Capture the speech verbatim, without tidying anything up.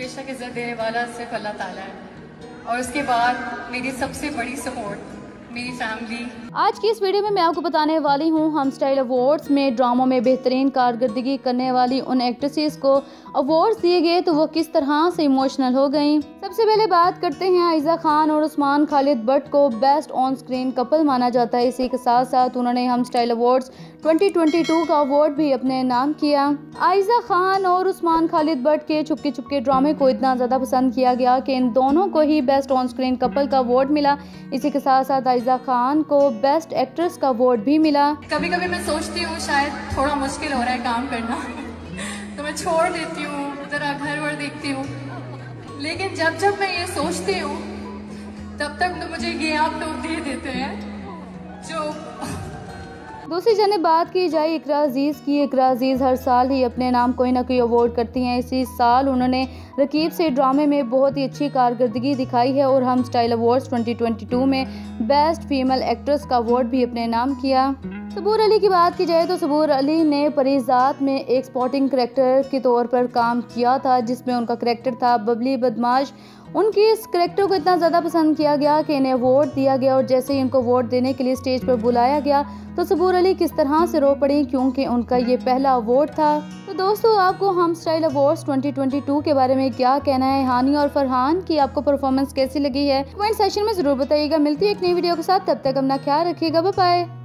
बेशक इज्जत देने वाला सिर्फ अल्लाह ताला है, और उसके बाद मेरी सबसे बड़ी सपोर्ट मेरी फैमिली। आज की इस वीडियो में मैं आपको बताने वाली हूँ हम स्टाइल अवार्ड्स में ड्रामों में बेहतरीन कारकर्दगी करने वाली उन एक्ट्रेसेस को अवार्ड्स दिए गए तो वो किस तरह से इमोशनल हो गई। सबसे पहले बात करते हैं आयजा खान और उस्मान खालिद भट्ट को बेस्ट ऑन स्क्रीन कपल माना जाता है। इसी के साथ साथ उन्होंने Hum style awards twenty twenty two का अवार्ड भी अपने नाम किया। आयजा खान और उस्मान खालिद भट्ट के चुपके चुपके ड्रामे को इतना ज़्यादा पसंद किया गया कि इन दोनों को ही बेस्ट ऑन स्क्रीन कपल का अवार्ड मिला। इसी के साथ साथ आयजा खान को बेस्ट एक्ट्रेस का अवार्ड भी मिला। कभी कभी मैं सोचती हूँ शायद थोड़ा मुश्किल हो रहा है काम करना तो मैं छोड़ देती हूँ, जरा घर वर देखती हूँ, लेकिन जब जब मैं ये सोचती हूँ तब तक तो मुझे ये आप लोग दे देते हैं जो। दूसरी जाने बात की जाए इकरा अजीज़ की। इकरा अजीज़ हर साल ही अपने नाम कोई ना कोई अवार्ड करती हैं। इसी साल उन्होंने रकीब से ड्रामे में बहुत ही अच्छी कारकर्दगी दिखाई है और Hum style awards twenty twenty two में बेस्ट फीमेल एक्ट्रेस का अवार्ड भी अपने नाम किया। सबूर अली की बात की जाए तो सबूर अली ने परीज़ात में एक स्पोर्टिंग करैक्टर के तौर पर काम किया था, जिसमें उनका करैक्टर था बबली बदमाश। उनकी इस करैक्टर को इतना ज़्यादा पसंद किया गया कि इन्हें अवार्ड दिया गया, और जैसे ही इनको अवार्ड देने के लिए स्टेज पर बुलाया गया तो सबूर अली किस तरह से रो पड़ी, क्योंकि उनका ये पहला अवार्ड था। तो दोस्तों, आपको Hum style awards twenty twenty two के बारे में क्या कहना है? हानी और फरहान की आपको परफॉर्मेंस कैसी लगी है? कमेंट सेक्शन में ज़रूर बताइएगा। मिलती है एक नई वीडियो के साथ, तब तक अपना ख्याल रखिएगा। Bye bye.